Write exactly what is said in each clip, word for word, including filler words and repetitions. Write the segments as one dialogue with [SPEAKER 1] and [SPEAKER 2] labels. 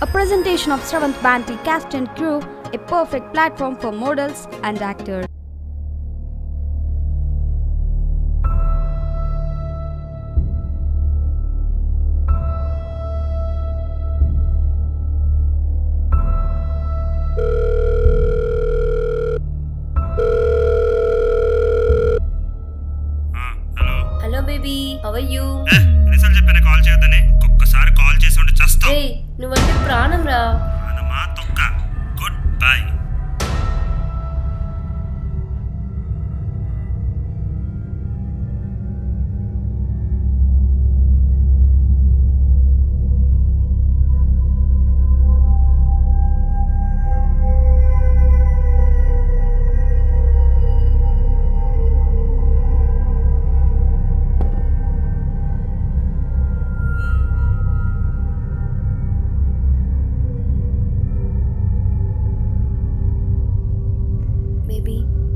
[SPEAKER 1] A presentation of Sravanth Banti cast and crew, a perfect platform for models and actors.
[SPEAKER 2] Hello baby, how are you?
[SPEAKER 3] ఏ ఎన్నిసార్లు చెప్పాను call చేయొద్దని ఒక్కసారి call చేసి ఉంటే చస్తావు.
[SPEAKER 2] ఏయ్ నువ్వంటే ప్రాణం రా.
[SPEAKER 3] ప్రాణమా తొక్క. Good bye.
[SPEAKER 2] బేబీ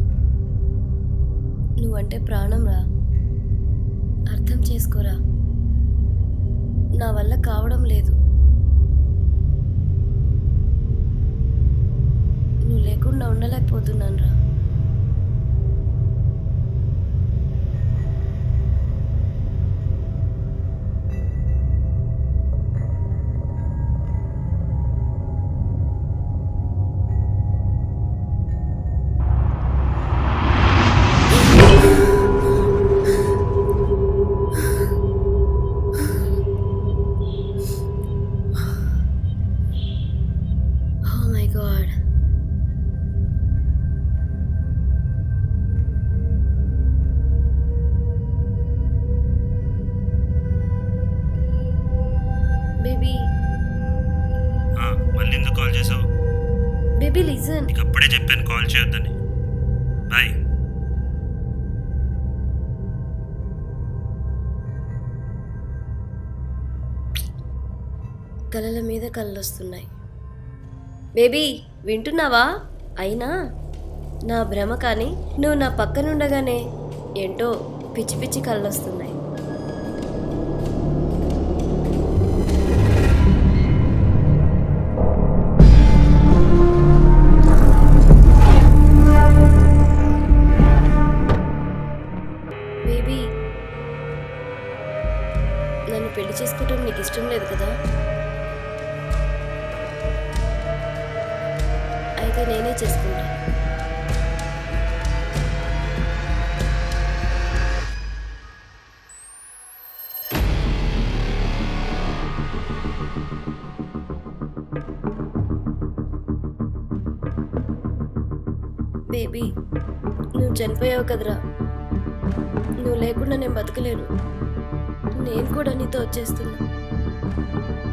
[SPEAKER 2] నువ్వంటే ప్రాణం రా, అర్థం చేసుకోరా. నా వల్ల కావడం లేదు, నువ్వు లేకుండా ఉండలేకపోతున్నాను రా. Oh my God. Baby,
[SPEAKER 3] ఆ, మళ్ళీ ఎందుకు కాల్ చేసావు?
[SPEAKER 2] baby listen.
[SPEAKER 3] నీకు అప్పుడే చెప్పాను కాల్ చేయొద్దని. బాయ్.
[SPEAKER 2] కలల మీద కళ్ళు వస్తున్నాయి. బేబీ వింటున్నావా? అయినా నా భ్రమ, కానీ నువ్వు నా పక్కనుండగానే ఏంటో పిచ్చి పిచ్చి కళ్ళు వస్తున్నాయి. బేబీ నన్ను పెళ్లి చేసుకోవటం నీకు ఇష్టం లేదు కదా? అయితే నేనే చేసుకుంటా. బేబీ నువ్వు చనిపోయావు కదరా, నువ్వు లేకుండా నేను బతకలేను. నేను కూడా నీతో వచ్చేస్తున్నా.